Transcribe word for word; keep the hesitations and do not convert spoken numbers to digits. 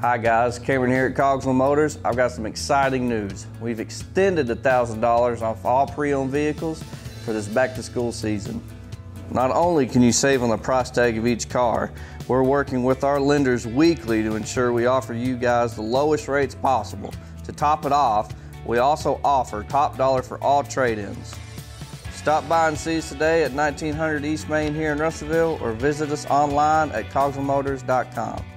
Hi guys, Cameron here at Cogswell Motors. I've got some exciting news. We've extended one thousand dollars off all pre-owned vehicles for this back-to-school season. Not only can you save on the price tag of each car, we're working with our lenders weekly to ensure we offer you guys the lowest rates possible. To top it off, we also offer top dollar for all trade-ins. Stop by and see us today at nineteen hundred East Main here in Russellville, or visit us online at cogswell motors dot com.